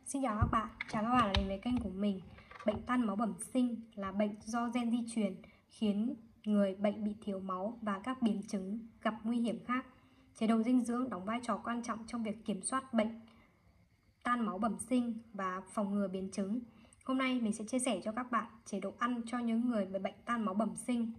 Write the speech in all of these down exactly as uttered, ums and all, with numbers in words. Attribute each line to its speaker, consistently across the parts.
Speaker 1: Xin chào các bạn, chào các bạn đã đến với kênh của mình. Bệnh tan máu bẩm sinh là bệnh do gen di truyền khiến người bệnh bị thiếu máu và các biến chứng gặp nguy hiểm khác. Chế độ dinh dưỡng đóng vai trò quan trọng trong việc kiểm soát bệnh tan máu bẩm sinh và phòng ngừa biến chứng. Hôm nay mình sẽ chia sẻ cho các bạn chế độ ăn cho những người bị bệnh tan máu bẩm sinh.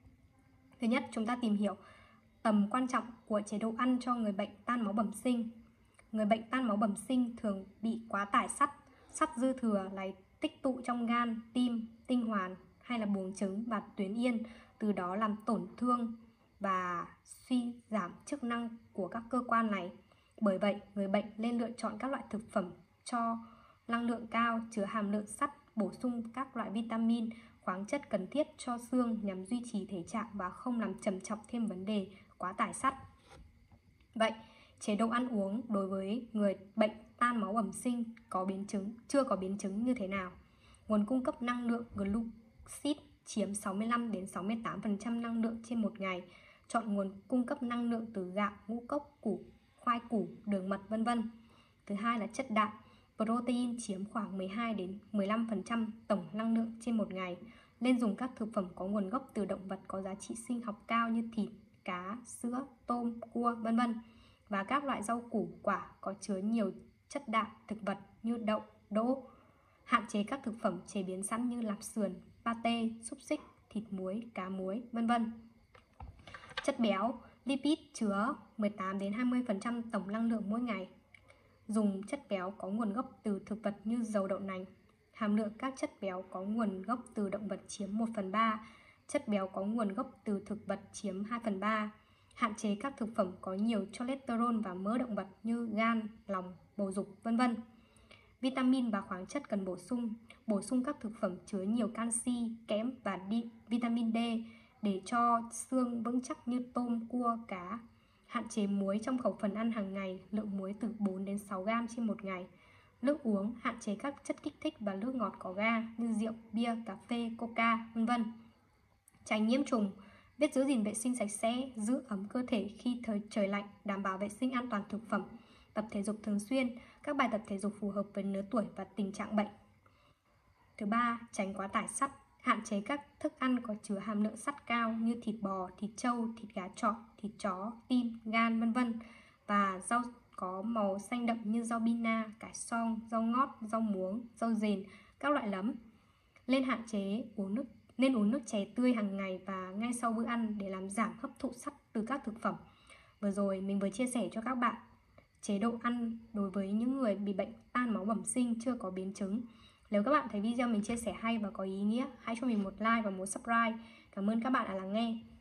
Speaker 1: Thứ nhất, chúng ta tìm hiểu tầm quan trọng của chế độ ăn cho người bệnh tan máu bẩm sinh. Người bệnh tan máu bẩm sinh thường bị quá tải sắt. Sắt dư thừa lại tích tụ trong gan, tim, tinh hoàn hay là buồng trứng và tuyến yên, từ đó làm tổn thương và suy giảm chức năng của các cơ quan này. Bởi vậy, người bệnh nên lựa chọn các loại thực phẩm cho năng lượng cao, chứa hàm lượng sắt, bổ sung các loại vitamin, khoáng chất cần thiết cho xương nhằm duy trì thể trạng và không làm trầm trọng thêm vấn đề quá tải sắt. Vậy, chế độ ăn uống đối với người bệnh tan máu bẩm sinh có biến chứng, chưa có biến chứng như thế nào? Nguồn cung cấp năng lượng glucid chiếm sáu mươi lăm đến sáu mươi tám phần trăm năng lượng trên một ngày. Chọn nguồn cung cấp năng lượng từ gạo, ngũ cốc, củ, khoai củ, đường mật vân vân. Thứ hai là chất đạm. Protein chiếm khoảng mười hai đến mười lăm phần trăm tổng năng lượng trên một ngày. Nên dùng các thực phẩm có nguồn gốc từ động vật có giá trị sinh học cao như thịt, cá, sữa, tôm, cua vân vân. Và các loại rau củ quả có chứa nhiều chất đạm thực vật như đậu, đỗ. Hạn chế các thực phẩm chế biến sẵn như lạp sườn, pate, xúc xích, thịt muối, cá muối vân vân. Chất béo, lipid chứa mười tám đến hai mươi phần trăm tổng năng lượng mỗi ngày. Dùng chất béo có nguồn gốc từ thực vật như dầu đậu nành. Hàm lượng các chất béo có nguồn gốc từ động vật chiếm một phần ba, chất béo có nguồn gốc từ thực vật chiếm hai phần ba. Hạn chế các thực phẩm có nhiều cholesterol và mỡ động vật như gan, lòng, bầu dục vân vân. Vitamin và khoáng chất cần bổ sung. Bổ sung các thực phẩm chứa nhiều canxi, kẽm và đi, vitamin D để cho xương vững chắc như tôm, cua, cá. Hạn chế muối trong khẩu phần ăn hàng ngày, lượng muối từ bốn đến sáu gam trên một ngày. Nước uống, hạn chế các chất kích thích và nước ngọt có ga như rượu, bia, cà phê, coca vân vân. Tránh nhiễm trùng. Biết giữ gìn vệ sinh sạch sẽ, giữ ấm cơ thể khi thời trời lạnh, đảm bảo vệ sinh an toàn thực phẩm. Tập thể dục thường xuyên, các bài tập thể dục phù hợp với lứa tuổi và tình trạng bệnh. Thứ ba, tránh quá tải sắt. Hạn chế các thức ăn có chứa hàm lượng sắt cao như thịt bò, thịt trâu, thịt gà trọi, thịt chó, tim, gan vân vân. Và rau có màu xanh đậm như rau bina, cải xoong, rau ngót, rau muống, rau dền, các loại nấm. Nên hạn chế uống nước Nên uống nước chè tươi hàng ngày và ngay sau bữa ăn để làm giảm hấp thụ sắt từ các thực phẩm. Vừa rồi mình vừa chia sẻ cho các bạn chế độ ăn đối với những người bị bệnh tan máu bẩm sinh chưa có biến chứng. Nếu các bạn thấy video mình chia sẻ hay và có ý nghĩa, hãy cho mình một like và một subscribe. Cảm ơn các bạn đã lắng nghe.